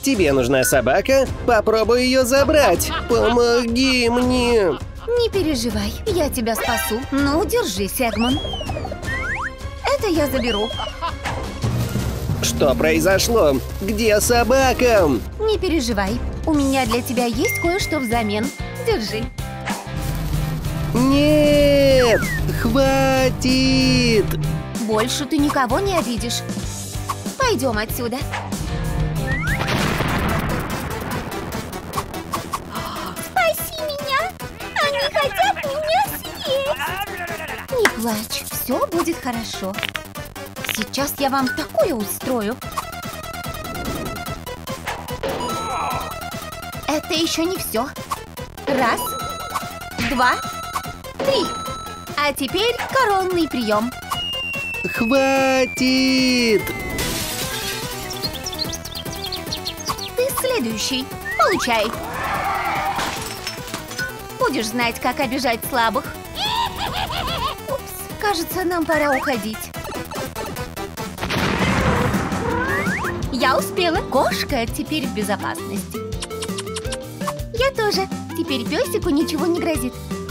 Тебе нужна собака? Попробуй ее забрать. Помоги мне. Не переживай, я тебя спасу. Ну, держись, Эгман. Это я заберу. Что произошло? Где собака? Не переживай, у меня для тебя есть кое-что взамен. Держи. Нет! Хватит! Больше ты никого не обидишь. Пойдем отсюда. Спаси меня! Они хотят меня съесть! Не плачь, все будет хорошо. Сейчас я вам такое устрою. Это еще не все. Раз, два, три. А теперь коронный прием. Хватит! Ты следующий. Получай. Будешь знать, как обижать слабых. Упс, кажется, нам пора уходить. Я успела. Кошка теперь в безопасности. Я тоже. Теперь песику ничего не грозит.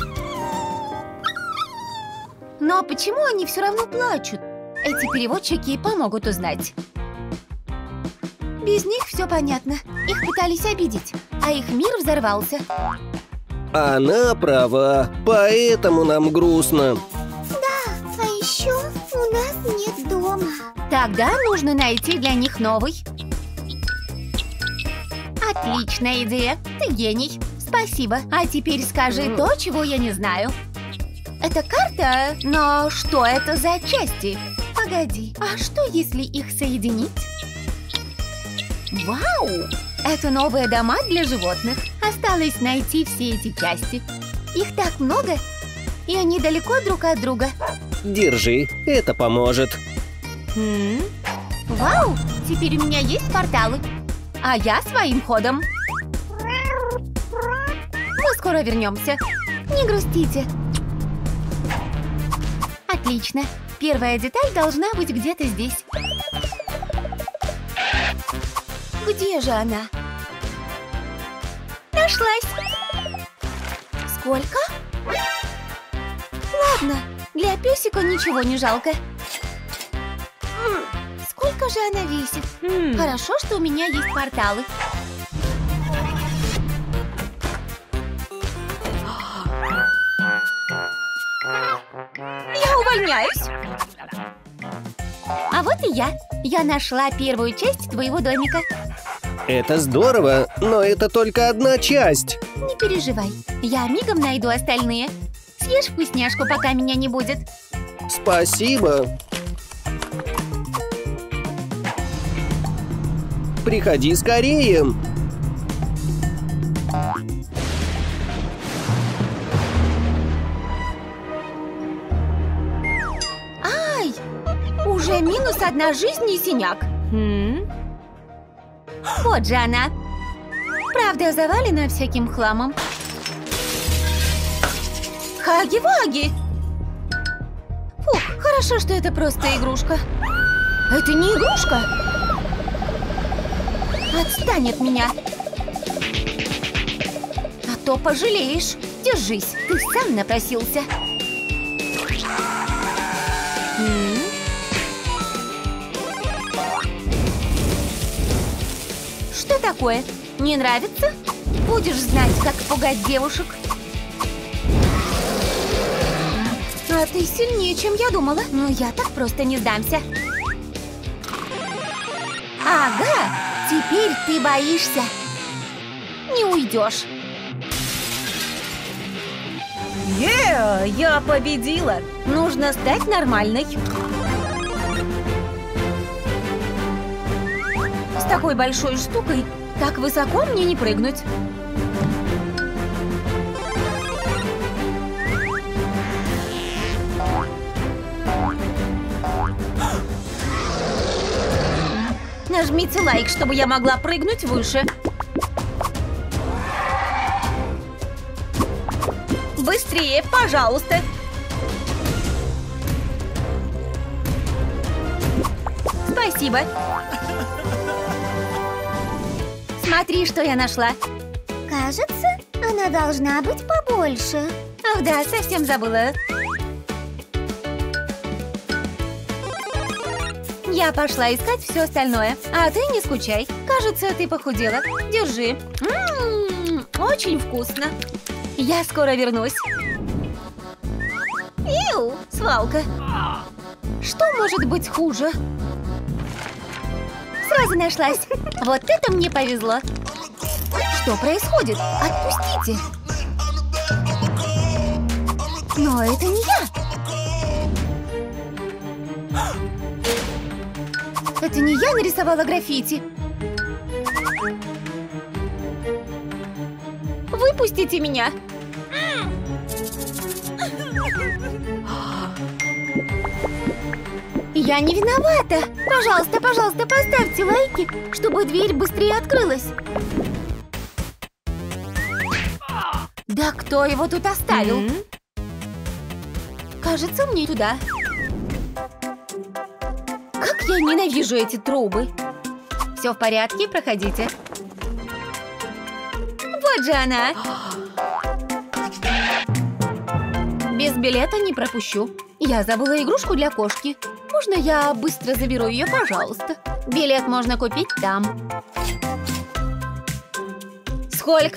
Но почему они все равно плачут? Эти переводчики помогут узнать. Без них все понятно. Их пытались обидеть, а их мир взорвался. Она права, поэтому нам грустно. Да, а еще у нас нет дома. Тогда нужно найти для них новый. Отличная идея. Ты гений. Спасибо. А теперь скажи то, чего я не знаю. Это карта, но что это за части? Погоди, а что если их соединить? Вау! Это новые дома для животных. Осталось найти все эти части. Их так много, и они далеко друг от друга. Держи, это поможет. Вау! Теперь у меня есть порталы. А я своим ходом. Мы скоро вернемся. Не грустите. Отлично. Первая деталь должна быть где-то здесь. Где же она? Нашлась. Сколько? Ладно, для песика ничего не жалко. Сколько же она весит? Хорошо, что у меня есть порталы. Я увольняюсь. А вот и я. Я нашла первую часть твоего домика. Это здорово, но это только одна часть. Не переживай, я мигом найду остальные. Съешь вкусняшку, пока меня не будет. Спасибо. Приходи скорее. Ай! Уже минус 1 жизнь и синяк. Вот же она. Правда, завалена всяким хламом. Хаги-ваги! Фух, хорошо, что это просто игрушка. Это не игрушка. Отстань от меня. А то пожалеешь. Держись, ты сам напросился. Что такое? Не нравится? Будешь знать, как пугать девушек. А ты сильнее, чем я думала. Но я так просто не сдамся. Ага, теперь ты боишься. Не уйдешь. Я победила. Нужно стать нормальной. С такой большой штукой так высоко мне не прыгнуть. Нажмите лайк, чтобы я могла прыгнуть выше. Быстрее, пожалуйста. Спасибо. Смотри, что я нашла. Кажется, она должна быть побольше. Ах да, совсем забыла. Я пошла искать все остальное. А ты не скучай. Кажется, ты похудела. Держи. Очень вкусно. Я скоро вернусь. Иу, свалка. Что может быть хуже? Сразу нашлась. Вот это мне повезло. Что происходит? Отпустите. Но это не я. Это не я нарисовала граффити. Выпустите меня. Я не виновата. Пожалуйста, пожалуйста, поставьте лайки, чтобы дверь быстрее открылась. Да кто его тут оставил? Кажется, мне туда. Как я ненавижу эти трубы. Все в порядке, проходите. Вот же она. Без билета не пропущу. Я забыла игрушку для кошки. Можно я быстро заберу ее, пожалуйста? Билет можно купить там. Сколько?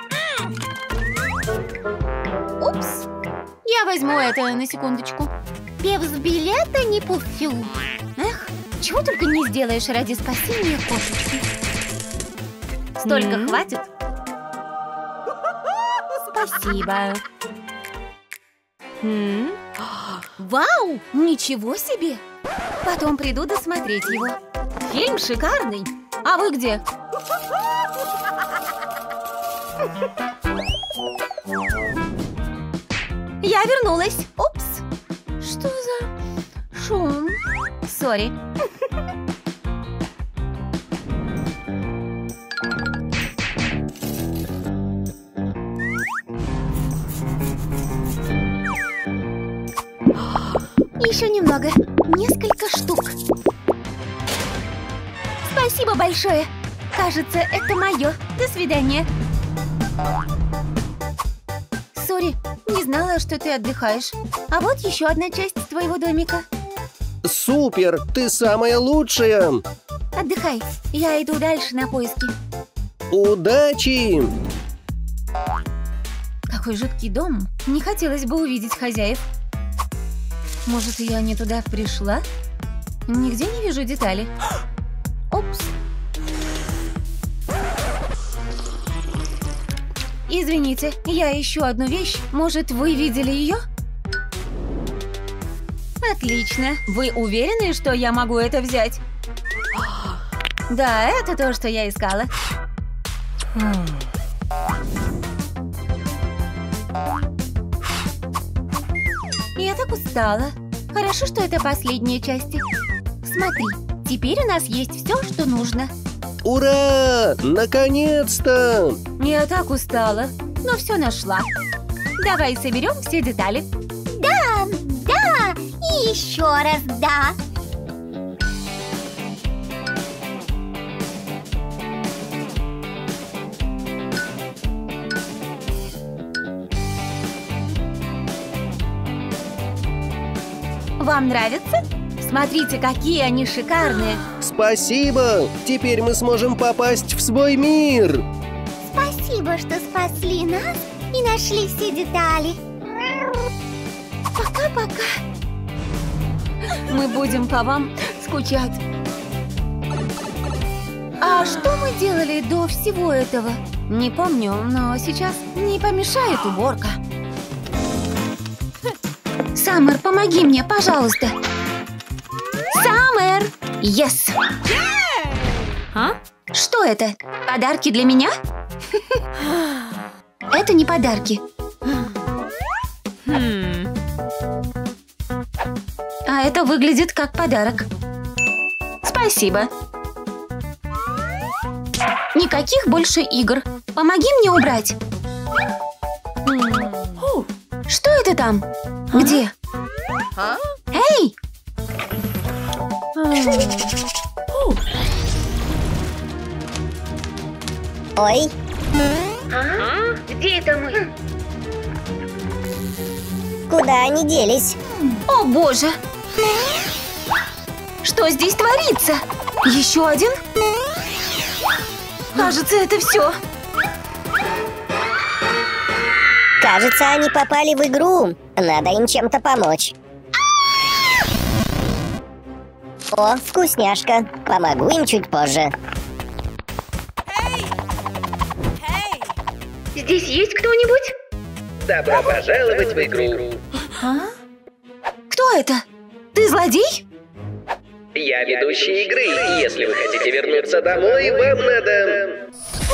Упс. Я возьму это на секундочку. Без билета не пущу. Эх, чего только не сделаешь ради спасения кошечки. Столько хватит? Спасибо. Вау, ничего себе! Потом приду досмотреть его. Фильм шикарный. А вы где? Я вернулась. Упс. Что за шум? Сори. Еще немного. Несколько штук. Спасибо большое. Кажется, это мое. До свидания. Сори, не знала, что ты отдыхаешь. А вот еще одна часть твоего домика. Супер! Ты самая лучшая! Отдыхай. Я иду дальше на поиски. Удачи! Какой жуткий дом. Не хотелось бы увидеть хозяев. Может, я не туда пришла? Нигде не вижу деталей. Опс. Извините, я ищу одну вещь. Может, вы видели ее? Отлично. Вы уверены, что я могу это взять? Да, это то, что я искала. Я так устала. Хорошо, что это последняя часть. Смотри, теперь у нас есть все, что нужно. Ура! Наконец-то! Я так устала, но все нашла. Давай соберем все детали. Да, да, и еще раз да. Вам нравится? Смотрите, какие они шикарные. Спасибо! Теперь мы сможем попасть в свой мир! Спасибо, что спасли нас и нашли все детали. Пока-пока. Мы будем по вам скучать. А что мы делали до всего этого? Не помню, но сейчас не помешает уборка. Саммер, помоги мне, пожалуйста. Саммер! Yes! А? Что это? Подарки для меня? Это не подарки. А это выглядит как подарок. Спасибо. Никаких больше игр. Помоги мне убрать. Что это там? Где? Эй! Ой, Где это мы? куда они делись? О, боже! Что здесь творится? Еще один? Кажется, это все. Кажется, они попали в игру. Надо им чем-то помочь. О, вкусняшка. Помогу им чуть позже. Здесь есть кто-нибудь? Добро пожаловать в игру. Кто это? Ты злодей? Я ведущий игры. Если вы хотите вернуться домой, вам надо...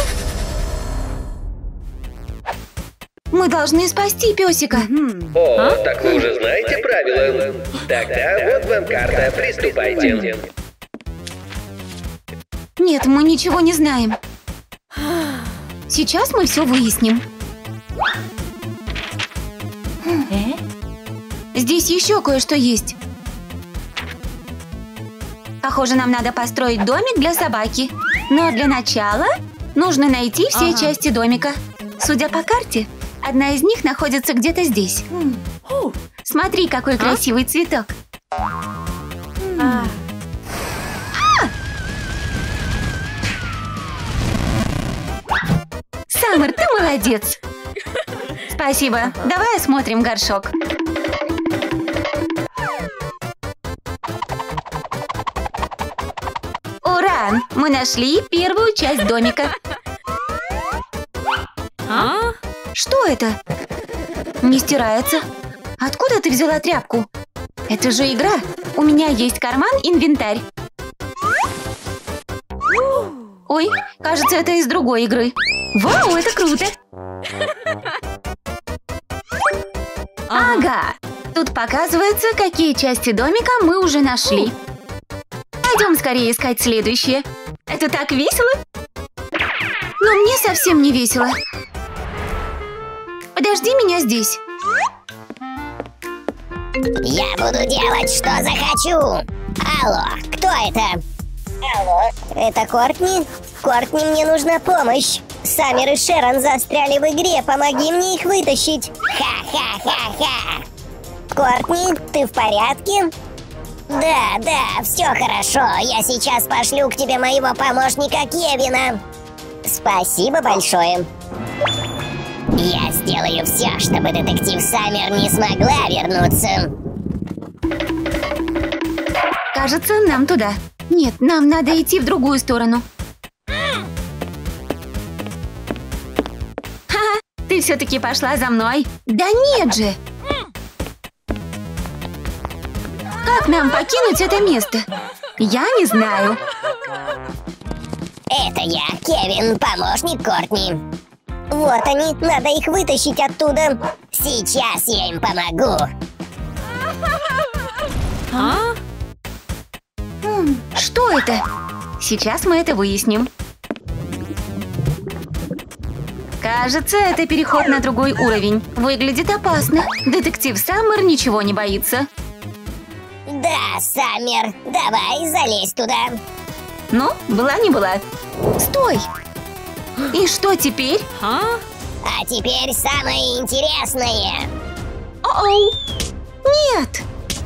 Мы должны спасти песика. О, так вы уже знаете правила. Тогда вот вам карта, приступайте. Нет, мы ничего не знаем. Сейчас мы все выясним. Здесь еще кое-что есть. Похоже, нам надо построить домик для собаки. Но для начала нужно найти все части домика. Судя по карте, одна из них находится где-то здесь. Смотри, какой красивый цветок. Саммер, ты молодец. Спасибо. Давай осмотрим горшок. Ура! Мы нашли первую часть домика. Что это? Не стирается. Откуда ты взяла тряпку? Это же игра. У меня есть карман-инвентарь. Ой, кажется, это из другой игры. Вау, это круто! Ага, тут показывается, какие части домика мы уже нашли. Пойдем скорее искать следующее. Это так весело? Но мне совсем не весело. Подожди меня здесь. Я буду делать, что захочу. Алло, кто это? Алло, это Кортни? Кортни, мне нужна помощь. Саммер и Шерон застряли в игре, помоги мне их вытащить. Ха-ха-ха-ха. Кортни, ты в порядке? Да, все хорошо. Я сейчас пошлю к тебе моего помощника Кевина. Спасибо большое. Я сделаю все, чтобы детектив Саммер не смогла вернуться. Кажется, нам туда. Нет, нам надо идти в другую сторону. Ха-ха, ты все-таки пошла за мной? Да нет же! Как нам покинуть это место? Я не знаю. Это я, Кевин, помощник Кортни. Вот они, надо их вытащить оттуда. Сейчас я им помогу. Что это? Сейчас мы это выясним. Кажется, это переход на другой уровень. Выглядит опасно. Детектив Саммер ничего не боится. Да, Саммер, давай залезь туда. Ну, была не была. Стой! И что теперь? А теперь самое интересное. О-оу! Нет!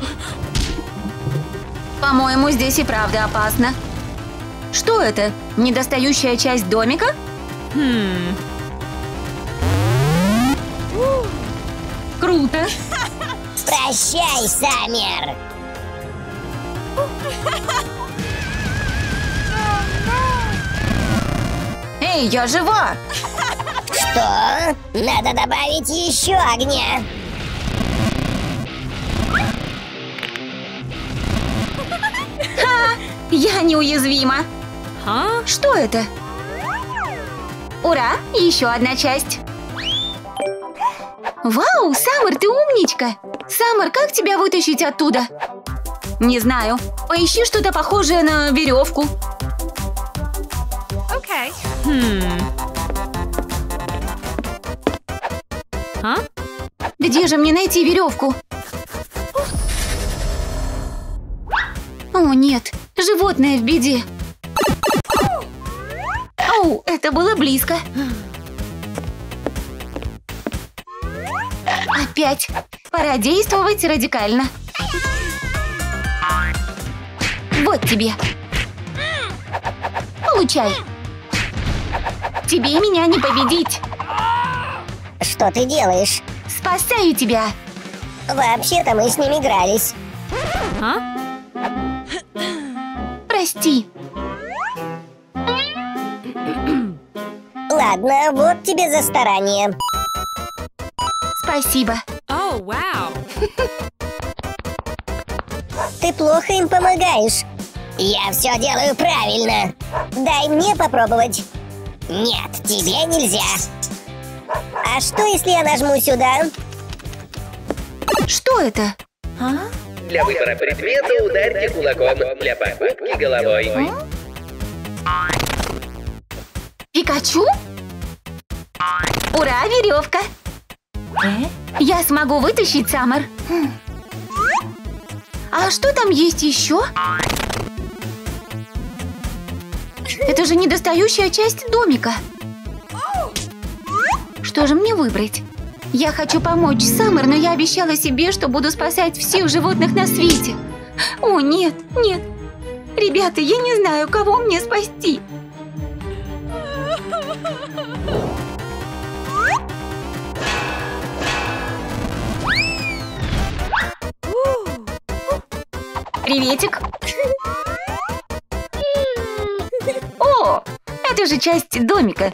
По-моему, здесь и правда опасно. Что это? Недостающая часть домика? Круто! Прощай, Саммер. Эй, я жива! Что? Надо добавить еще огня. Я неуязвима. Что это? Ура! Еще одна часть. Вау, Саммер, ты умничка! Саммер, как тебя вытащить оттуда? Не знаю. Поищи что-то похожее на веревку. Окей. Где же мне найти веревку? О, нет, животное в беде. О, Фу, это было близко. Опять. Пора действовать радикально. Вот тебе. Получай. Тебе меня не победить. Что ты делаешь? Спасаю тебя. Вообще-то мы с ним игрались. Прости. Ладно, вот тебе за старание. Спасибо. Oh, wow. Ты плохо им помогаешь. Я все делаю правильно. Дай мне попробовать. Нет, тебе нельзя. А что, если я нажму сюда? Что это? Для выбора предмета ударьте кулаком, для покупки головой. Пикачу? Ура, веревка! Я смогу вытащить Саммер. А что там есть еще? Это же недостающая часть домика. Что же мне выбрать? Я хочу помочь Саммер, но я обещала себе, что буду спасать всех животных на свете. О, нет, нет. Ребята, я не знаю, кого мне спасти. Приветик. О, это же часть домика.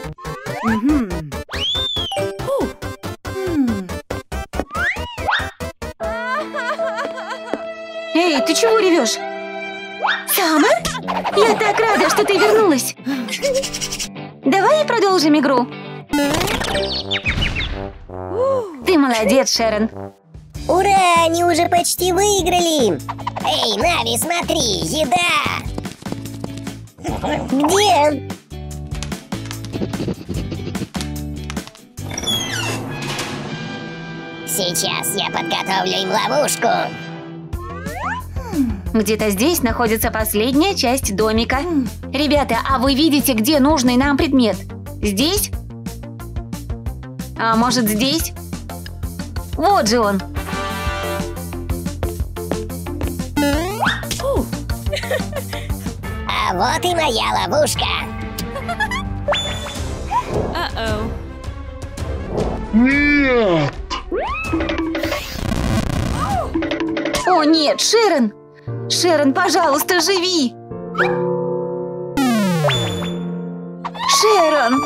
Эй, ты чего ревешь? Саммер? Я так рада, что ты вернулась. Давай продолжим игру. Ты молодец, Шерон. Ура, они уже почти выиграли. Эй, Нави, смотри, еда. Где? Сейчас я подготовлю им ловушку. Где-то здесь находится последняя часть домика. Ребята, а вы видите, где нужный нам предмет? Здесь? А может, здесь? Вот же он. А вот и моя ловушка. Uh-oh. О, нет, Шерон! Шерон, пожалуйста, живи! Шерон!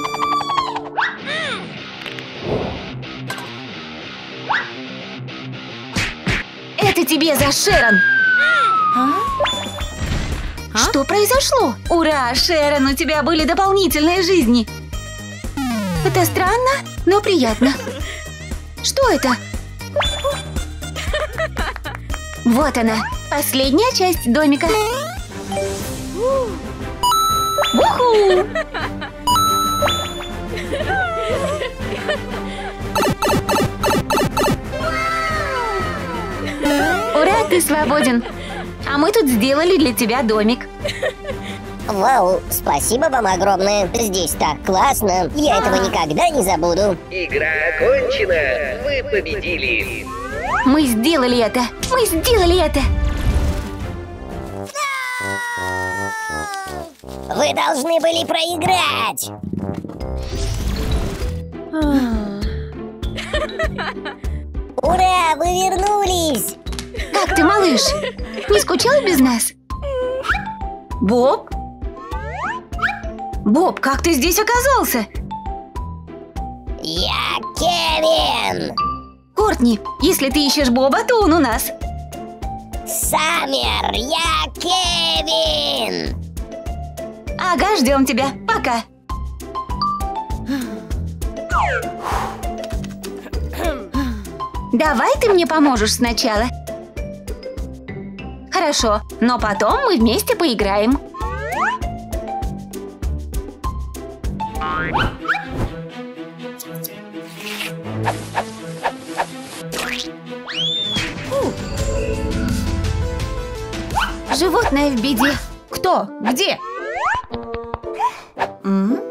Это тебе за Шерон! Что произошло? Ура, Шерон, у тебя были дополнительные жизни! Это странно, но приятно. Что это? Вот она, последняя часть домика. Уху! Ура, ты свободен. А мы тут сделали для тебя домик. Вау, спасибо вам огромное. Здесь так классно. Я этого никогда не забуду. Игра окончена. Вы победили. Мы сделали это! Мы сделали это! Вы должны были проиграть. Ура, вы вернулись. Как ты, малыш? Не скучал без нас? Боб? Боб, как ты здесь оказался? Я Кевин. Кортни, если ты ищешь Боба, то он у нас. Саммер, я Кевин. Ага, ждем тебя. Пока. Давай ты мне поможешь сначала. Хорошо, но потом мы вместе поиграем. Животное в беде. Кто? Где?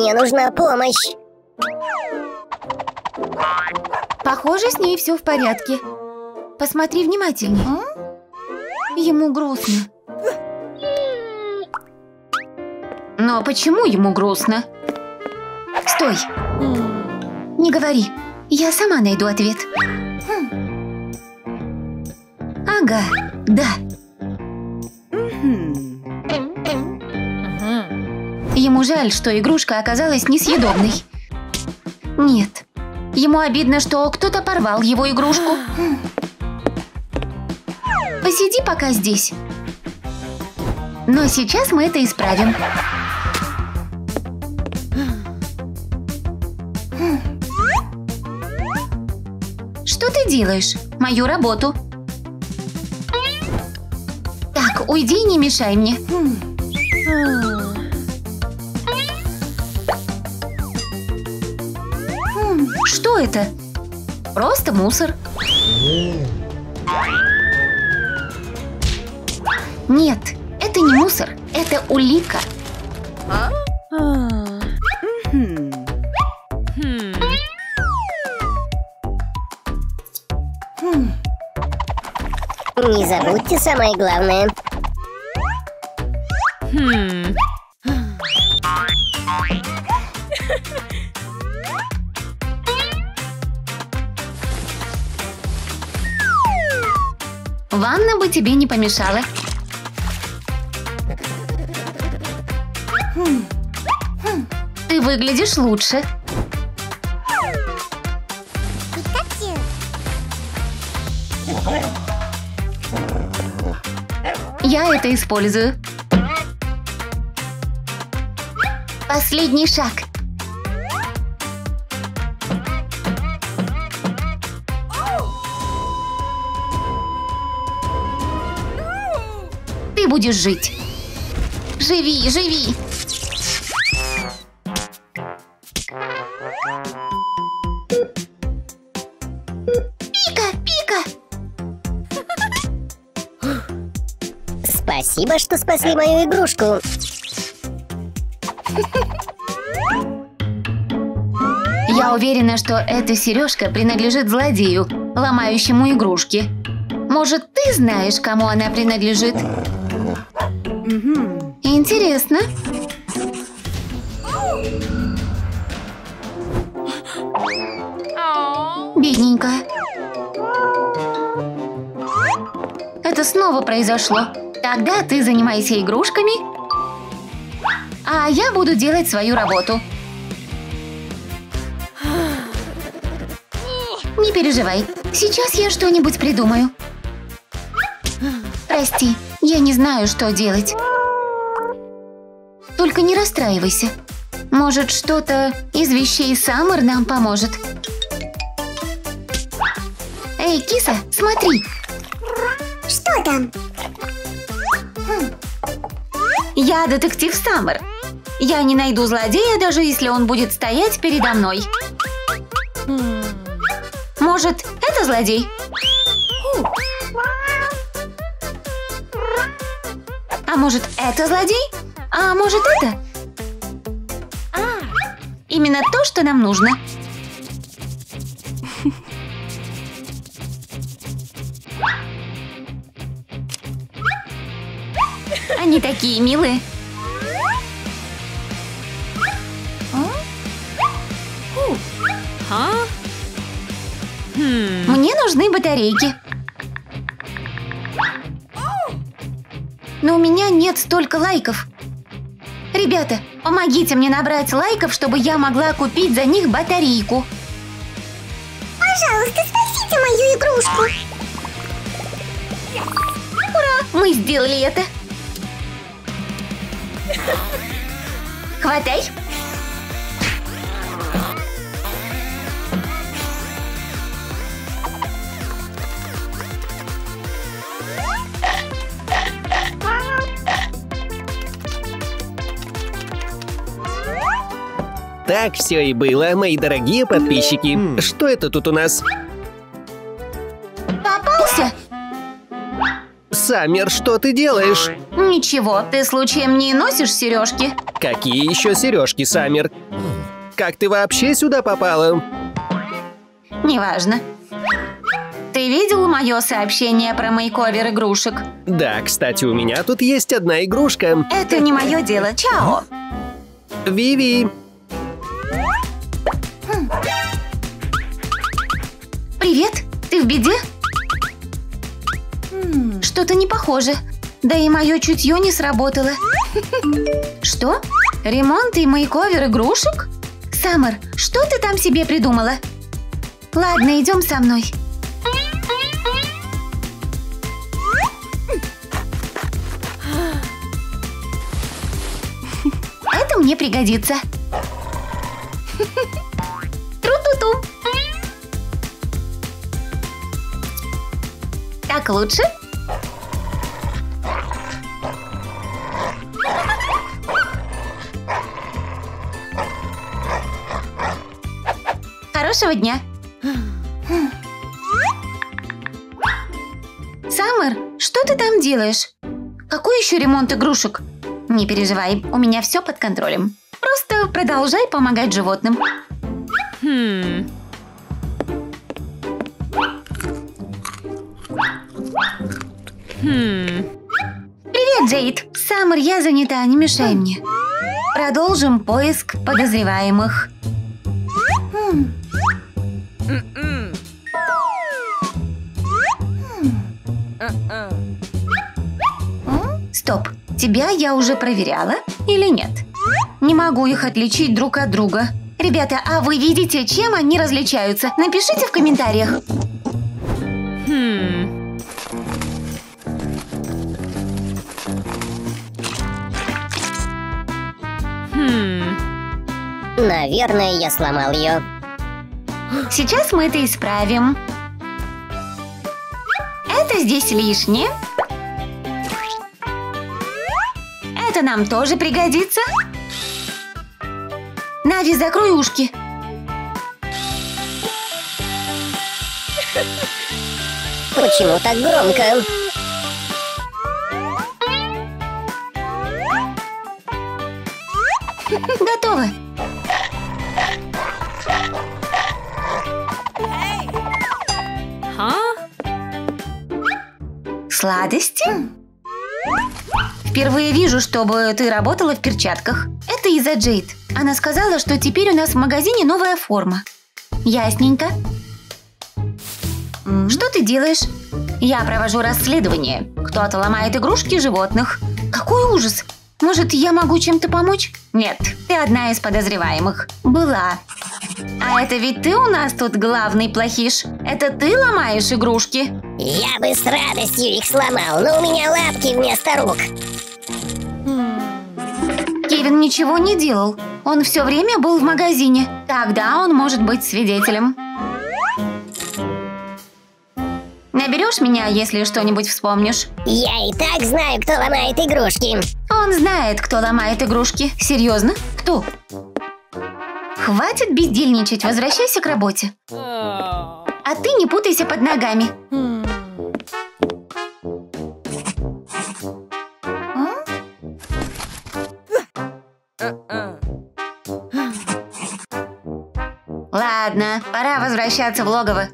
Мне нужна помощь. Похоже, с ней все в порядке. Посмотри внимательнее. Ему грустно. Но почему ему грустно? Стой! Не говори. Я сама найду ответ. Ага, да. Ему жаль, что игрушка оказалась несъедобной. Нет. Ему обидно, что кто-то порвал его игрушку. Посиди пока здесь. Но сейчас мы это исправим. Что ты делаешь? Мою работу. Так, уйди и не мешай мне. Что это? Просто мусор. Нет, это не мусор, это улика. Не забудьте самое главное. Ванна бы тебе не помешала. Ты выглядишь лучше. Я это использую. Последний шаг. Ты будешь жить. Живи, живи. Пика, Пика. Спасибо, что спасли мою игрушку. Я уверена, что эта сережка принадлежит злодею, ломающему игрушки. Может, ты знаешь, кому она принадлежит? Интересно. Бедненькая. Это снова произошло. Тогда ты занимайся игрушками, а я буду делать свою работу. Не переживай, сейчас я что-нибудь придумаю. Прости, я не знаю, что делать. Только не расстраивайся. Может, что-то из вещей Саммер нам поможет. Эй, киса, смотри. Что там? Я детектив Саммер. Я не найду злодея, даже если он будет стоять передо мной. Может, это злодей? А может, это злодей? А может, это? Именно то, что нам нужно. Они такие милые. Мне нужны батарейки. Но у меня нет столько лайков. Ребята, помогите мне набрать лайков, чтобы я могла купить за них батарейку. Пожалуйста, спасите мою игрушку. Ура! Мы сделали это. Хватай. Так все и было, мои дорогие подписчики. Что это тут у нас? Попался? Саммер, что ты делаешь? Ничего, ты случаем не носишь сережки? Какие еще сережки, Саммер? Как ты вообще сюда попала? Неважно. Ты видел мое сообщение про мейковер игрушек? Да, кстати, у меня тут есть одна игрушка. Это не мое дело. Чао! Виви. Привет, ты в беде? Что-то не похоже. Да и мое чутье не сработало. Что? Ремонт и мейковер игрушек? Саммер, что ты там себе придумала? Ладно, идем со мной. Это мне пригодится. Тру-ту-ту. Так лучше? Хорошего дня. Саммер, что ты там делаешь? Какой еще ремонт игрушек? Не переживай, у меня все под контролем. Просто продолжай помогать животным. Привет, Джейд. Саммер, я занята, не мешай мне. Продолжим поиск подозреваемых. Стоп, тебя я уже проверяла или нет? Не могу их отличить друг от друга. Ребята, а вы видите, чем они различаются? Напишите в комментариях. Наверное, я сломал ее. Сейчас мы это исправим. Это здесь лишнее. Это нам тоже пригодится. Нави, закрой ушки. Почему так громко? Готово. Сладости? Впервые вижу, чтобы ты работала в перчатках. Это из-за Джейд. Она сказала, что теперь у нас в магазине новая форма. Ясненько. Что ты делаешь? Я провожу расследование. Кто-то ломает игрушки животных. Какой ужас! Может, я могу чем-то помочь? Нет, ты одна из подозреваемых. Была. А это ведь ты у нас тут главный плохиш. Это ты ломаешь игрушки? Я бы с радостью их сломал, но у меня лапки вместо рук. Кевин ничего не делал. Он все время был в магазине. Тогда он может быть свидетелем. Наберешь меня, если что-нибудь вспомнишь? Я и так знаю, кто ломает игрушки. Он знает, кто ломает игрушки. Серьезно? Кто? Хватит бездельничать, возвращайся к работе. А ты не путайся под ногами. Ладно, пора возвращаться в логово.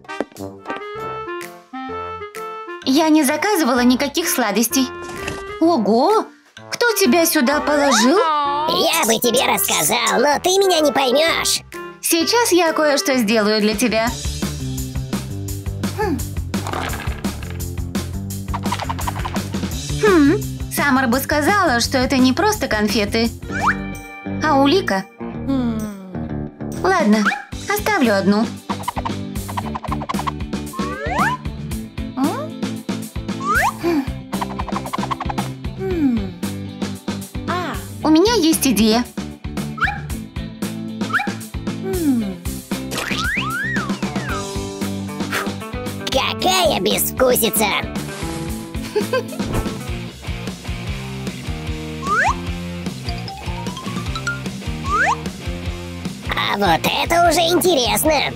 Я не заказывала никаких сладостей. Ого! Кто тебя сюда положил? Я бы тебе рассказал, но ты меня не поймешь. Сейчас я кое-что сделаю для тебя. Саммер бы сказала, что это не просто конфеты, а улика. Ладно, оставлю одну. У меня есть идея. Какая безвкусица! А вот это уже интересно!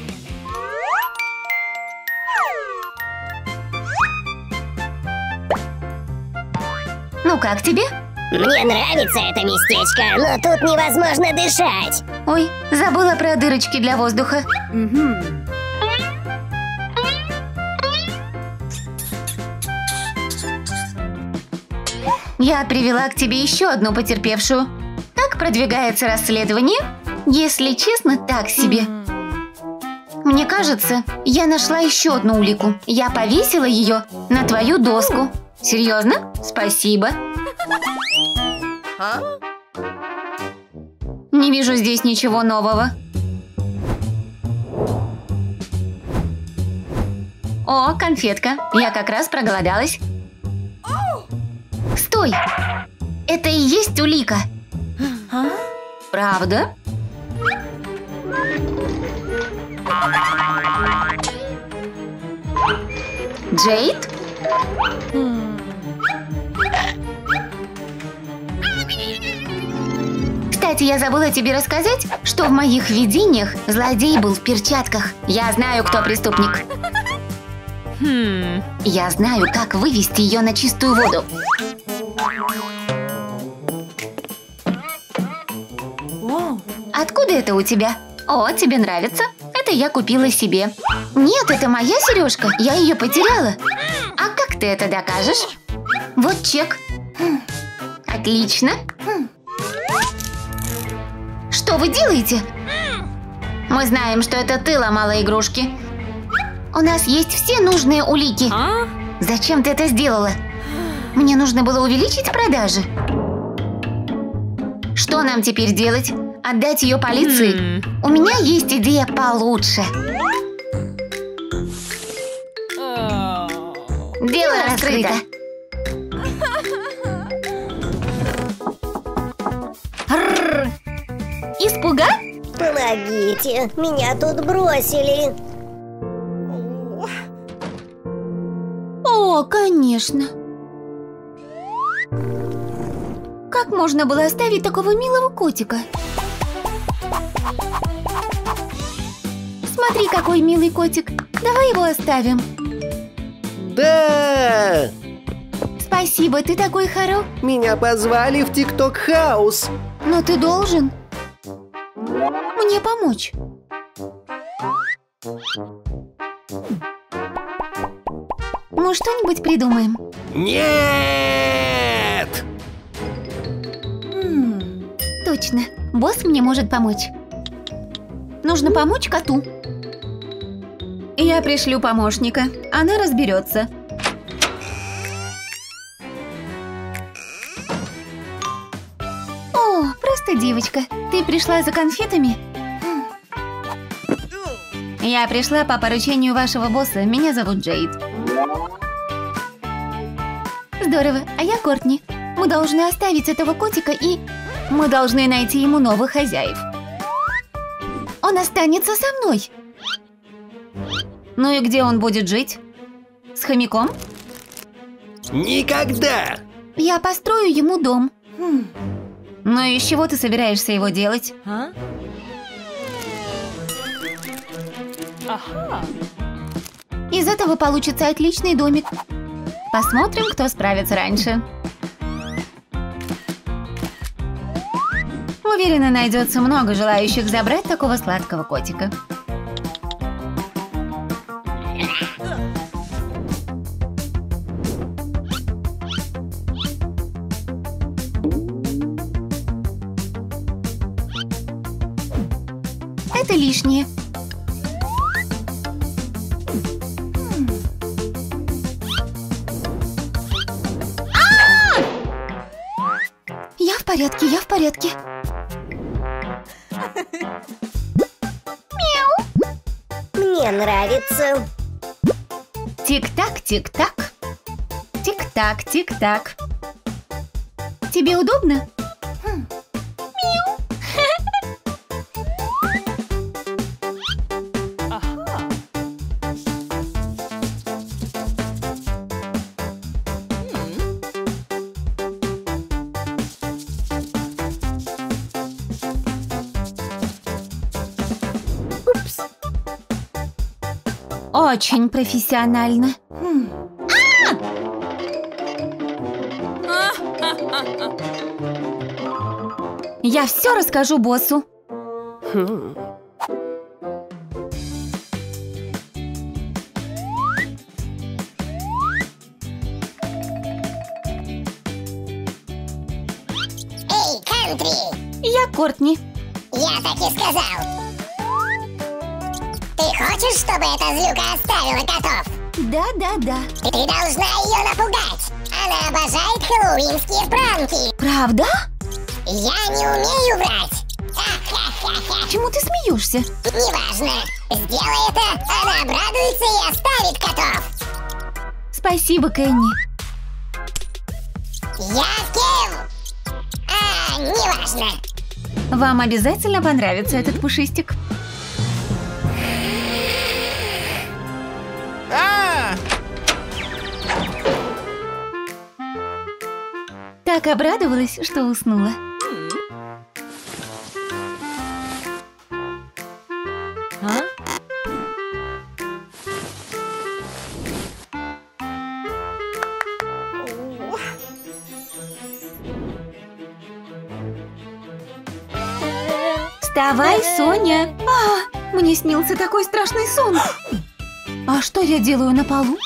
Ну как тебе? Мне нравится это местечко, но тут невозможно дышать. Ой, забыла про дырочки для воздуха. Я привела к тебе еще одну потерпевшую. Как продвигается расследование? Если честно, так себе. Мне кажется, я нашла еще одну улику. Я повесила ее на твою доску. Серьезно? Спасибо. Не вижу здесь ничего нового. О, конфетка. Я как раз проголодалась. Стой! Это и есть улика. Правда? Джейд? Кстати, я забыла тебе рассказать, что в моих видениях злодей был в перчатках. Я знаю, кто преступник. Я знаю, как вывести ее на чистую воду. Откуда это у тебя? О, тебе нравится? Это я купила себе. Нет, это моя сережка. Я ее потеряла. А как ты это докажешь? Вот чек. Отлично. Что вы делаете? Мы знаем, что это ты ломала игрушки. У нас есть все нужные улики. Зачем ты это сделала? Мне нужно было увеличить продажи. Что нам теперь делать? Отдать ее полиции? У меня есть идея получше. Дело раскрыто. Испуга? Помогите, меня тут бросили. О, конечно. Как можно было оставить такого милого котика? Смотри, какой милый котик. Давай его оставим. Да! Спасибо, ты такой хоро. Меня позвали в ТикТок Хаус. Но ты должен мне помочь. Мы что-нибудь придумаем. Нет! Точно, босс мне может помочь. Нужно помочь коту. Я пришлю помощника, она разберется. О, просто девочка. Ты пришла за конфетами? Я пришла по поручению вашего босса. Меня зовут Джейд. Здорово, а я Кортни. Мы должны оставить этого котика и... мы должны найти ему новых хозяев. Он останется со мной. Ну и где он будет жить? С хомяком? Никогда! Я построю ему дом. Ну и из чего ты собираешься его делать? Из этого получится отличный домик. Посмотрим, кто справится раньше. Уверена, найдется много желающих забрать такого сладкого котика. Это лишнее. Я в порядке, я в порядке. Мне нравится. Тик-так, тик-так. Тик-так, тик-так. Тебе удобно? Очень профессионально. Я все расскажу боссу. Эй, Кантри! Я Кортни. Я так и сказал. Ты хочешь, чтобы эта злюка оставила котов? Да. Ты должна ее напугать. Она обожает хэллоуинские пранки. Правда? Я не умею врать. Ха-ха-ха-ха. Чему ты смеешься? Неважно. Сделай это, она обрадуется и оставит котов. Спасибо, Кенни. Я Ким. Неважно. Вам обязательно понравится этот пушистик. Так обрадовалась, что уснула. Вставай, Соня! Мне снился такой страшный сон. А что я делаю на полу?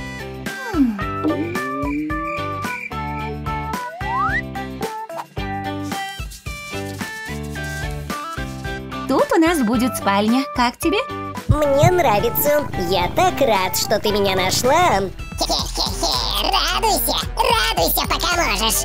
Тут у нас будет спальня. Как тебе? Мне нравится. Я так рад, что ты меня нашла. Хе-хе-хе. Радуйся, пока можешь.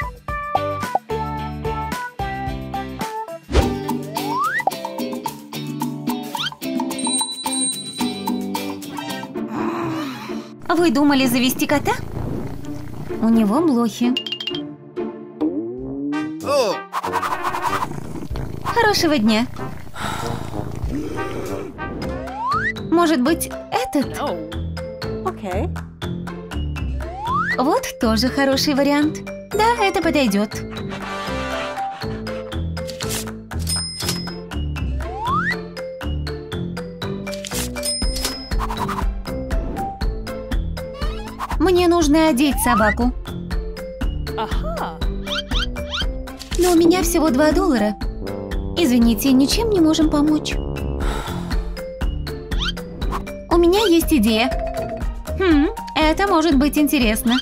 Вы думали завести кота? У него блохи. Хорошего дня. Может быть, этот? Okay. Вот тоже хороший вариант. Да, это подойдет. Мне нужно одеть собаку. Aha. Но у меня всего $2. Извините, ничем не можем помочь. У меня есть идея. Это может быть интересно.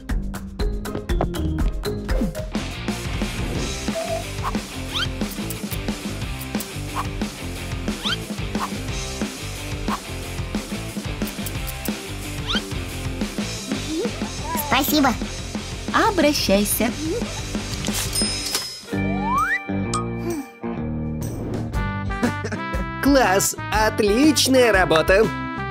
Спасибо. Обращайся. Класс! Отличная работа!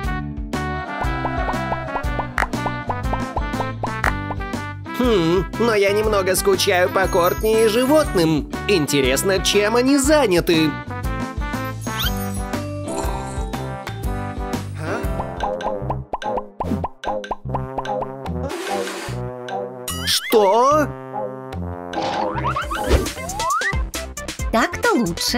Но я немного скучаю по Кортни и животным. Интересно, чем они заняты? Что? Так-то лучше.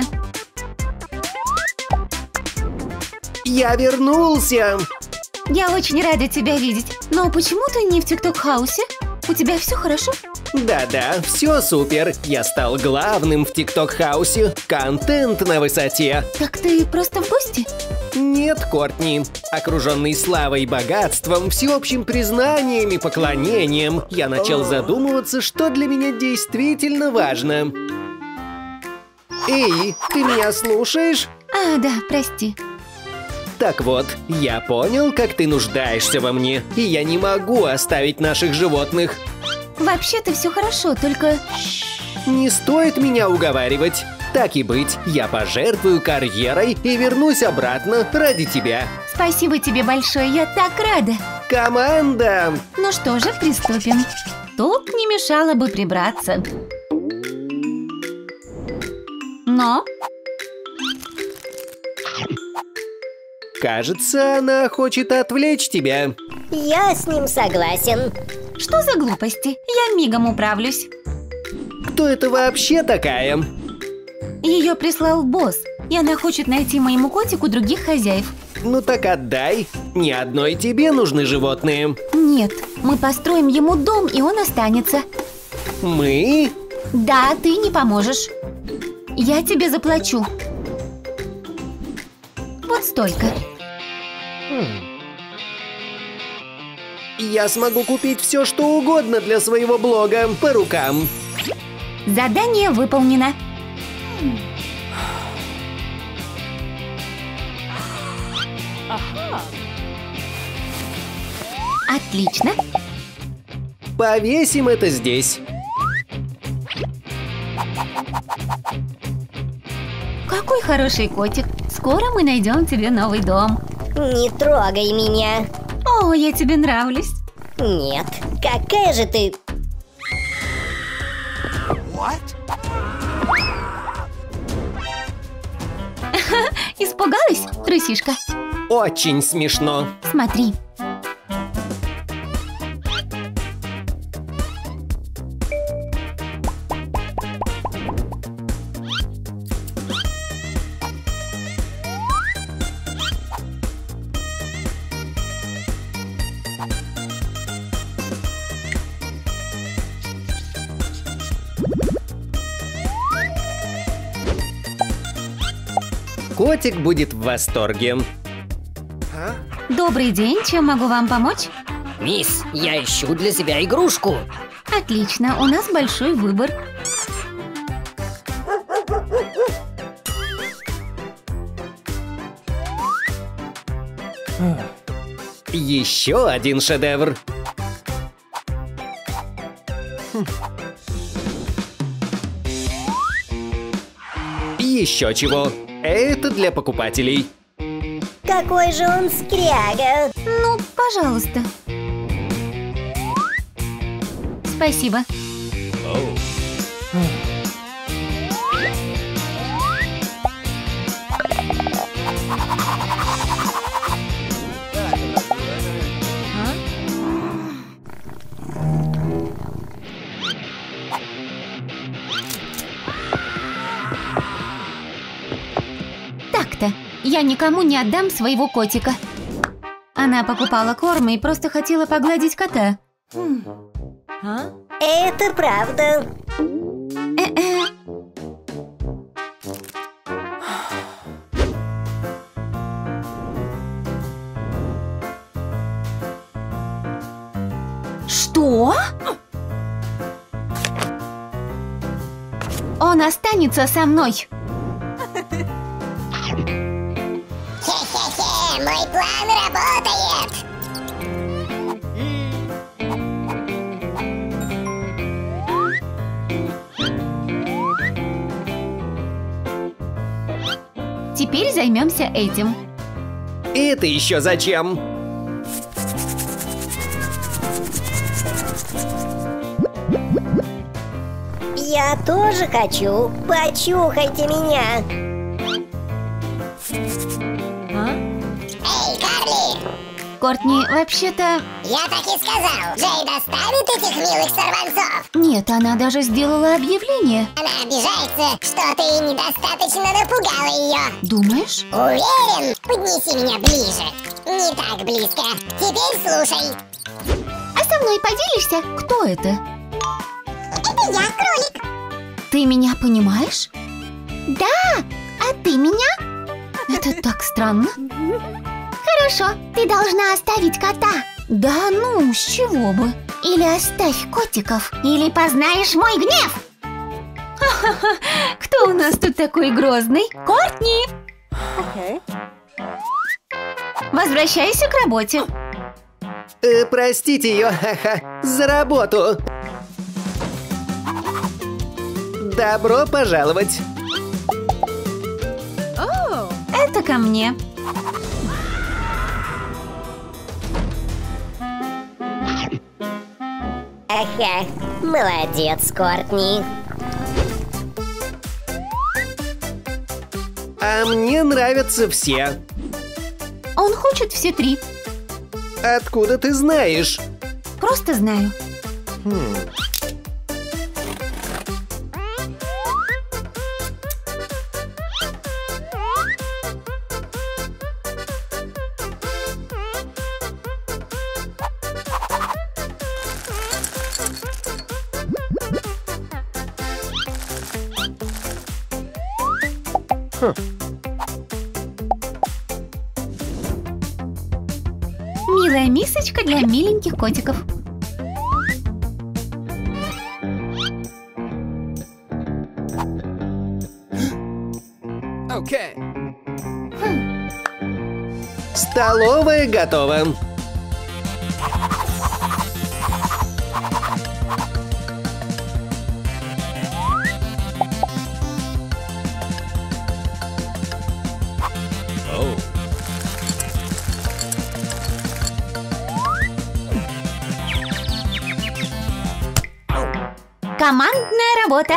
Я вернулся! Я очень рада тебя видеть. Но почему ты не в ТикТок-хаусе? У тебя все хорошо? Да-да, все супер. Я стал главным в ТикТок-хаусе. Контент на высоте. Так ты просто в гости? Нет, Кортни. Окруженный славой и богатством, всеобщим признанием и поклонением, я начал задумываться, что для меня действительно важно. Эй, ты меня слушаешь? Да, прости. Так вот, я понял, как ты нуждаешься во мне, и я не могу оставить наших животных. Вообще-то все хорошо, только... Не стоит меня уговаривать. Так и быть, я пожертвую карьерой и вернусь обратно ради тебя. Спасибо тебе большое, я так рада. Команда! Ну что же, приступим. Тут не мешало бы прибраться. Но... Кажется, она хочет отвлечь тебя. Я с ним согласен. Что за глупости? Я мигом управлюсь. Кто это вообще такая? Ее прислал босс, и она хочет найти моему котику других хозяев. Ну так отдай. Не одной тебе нужны животные. Нет, мы построим ему дом, и он останется. Мы? Да, ты не поможешь. Я тебе заплачу. Вот столько. Я смогу купить все, что угодно для своего блога по рукам. Задание выполнено. Ага. Отлично. Повесим это здесь. Какой хороший котик. Скоро мы найдем тебе новый дом. Не трогай меня. О, я тебе нравлюсь. Нет, какая же ты... Испугалась, трусишка? Очень смешно. Смотри. Котик будет в восторге. Добрый день, чем могу вам помочь? Мисс, я ищу для себя игрушку. Отлично, у нас большой выбор. Еще один шедевр. Еще чего. Это для покупателей. Какой же он скряга. Ну, пожалуйста. Спасибо. Так-то, я никому не отдам своего котика. Она покупала корм и просто хотела погладить кота. Это правда. Что? Он останется со мной. Хе-хе-хе, мой план работает. Теперь займемся этим. Это еще зачем? Я тоже хочу. Почухайте меня. Эй, Карли! Кортни, вообще-то... Я так и сказал. Джей доставит этих милых сорванцов. Нет, она даже сделала объявление. Она обижается, что ты недостаточно напугала ее. Думаешь? Уверен? Поднеси меня ближе. Не так близко. Теперь слушай. А со мной поделишься? Кто это? Это я, кролик. Ты меня понимаешь? Да, а ты меня? Это так странно. Хорошо, ты должна оставить кота. Да ну, с чего бы? Или оставь котиков, или познаешь мой гнев. Ха-ха-ха, кто у нас тут такой грозный? Кортни! Окей. Возвращайся к работе. Простите ее, ха-ха, за работу. Добро пожаловать. Это ко мне. Ага, молодец, Кортни. А мне нравятся все. Он хочет все три. Откуда ты знаешь? Просто знаю. Милая мисочка для миленьких котиков. Окей. Столовая готова. Командная работа.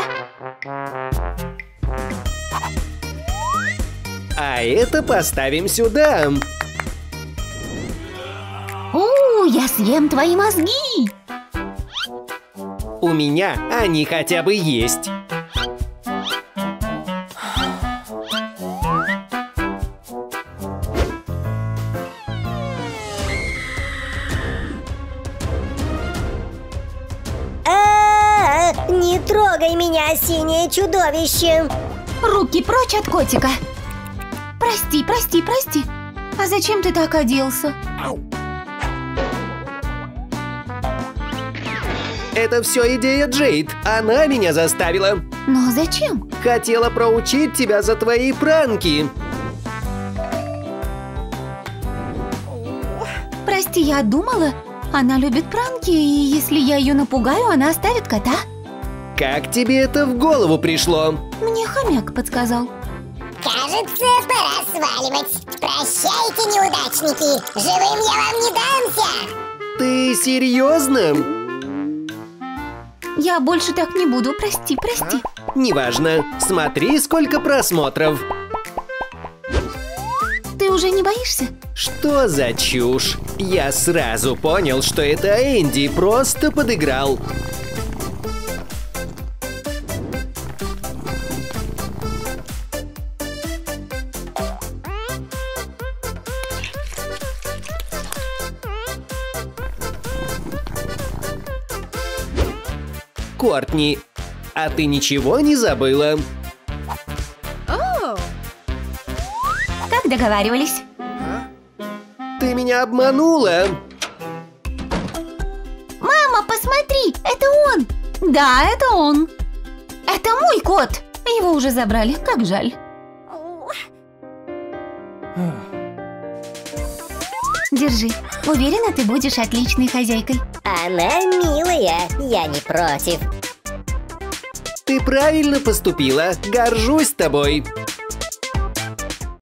А это поставим сюда. Я съем твои мозги. У меня они хотя бы есть. Не трогай меня, синее чудовище! Руки прочь от котика. Прости, прости, прости. А зачем ты так оделся? Это все идея Джейд. Она меня заставила. Но зачем? Хотела проучить тебя за твои пранки. Прости, я думала, она любит пранки, и если я ее напугаю, она оставит кота. Как тебе это в голову пришло? Мне хомяк подсказал. Кажется, пора сваливать. Прощайте, неудачники. Живым я вам не дамся. Ты серьезно? Я больше так не буду, прости, прости. Неважно. Смотри, сколько просмотров. Ты уже не боишься? Что за чушь? Я сразу понял, что это Энди просто подыграл. Кортни, а ты ничего не забыла? Как договаривались? Ты меня обманула. Мама, посмотри, это он. Да, это он. Это мой кот. Его уже забрали, как жаль. Держи. Уверена, ты будешь отличной хозяйкой. Она милая, я не против. Ты правильно поступила. Горжусь тобой.